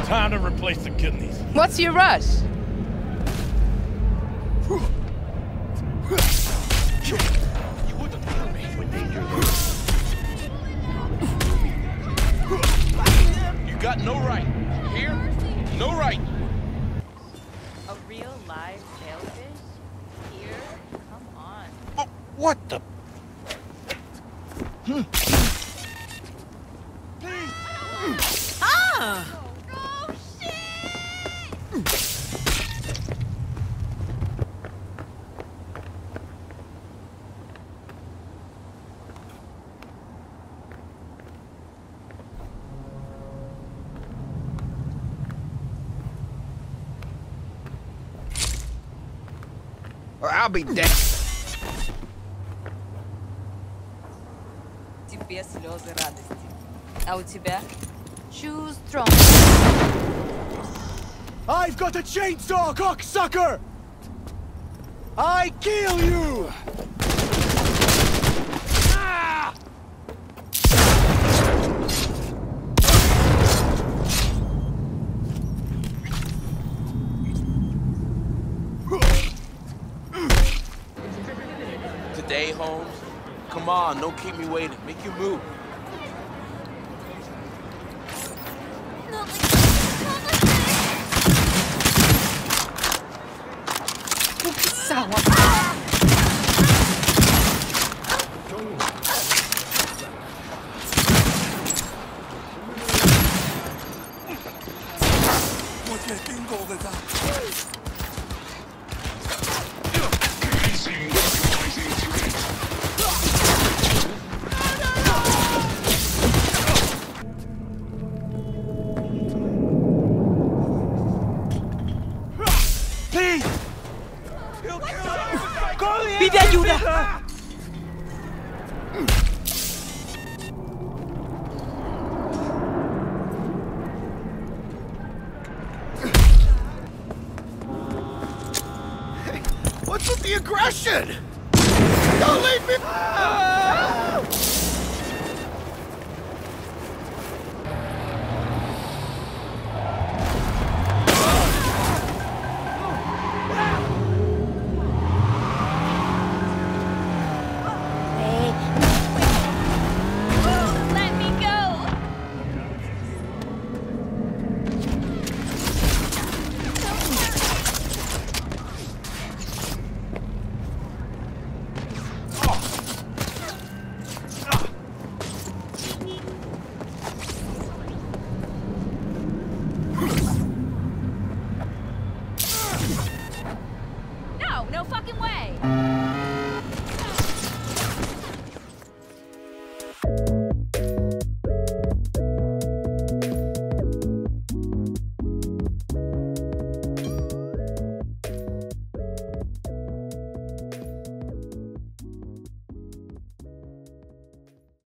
Time to replace the kidneys. What's your rush? You wouldn't kill me. When danger You got no right. Here? No right. A real live sailfish? Here? Come on. Oh, what the? Ah! Oh, shit! Or I'll be dead. Тебе слезы радости. А у тебя? Choose strong. I've got a chainsaw, cocksucker! I kill you! Ah! Today, Holmes? Come on, don't keep me waiting. Make your move. ¡Pide ayuda! What's with the aggression?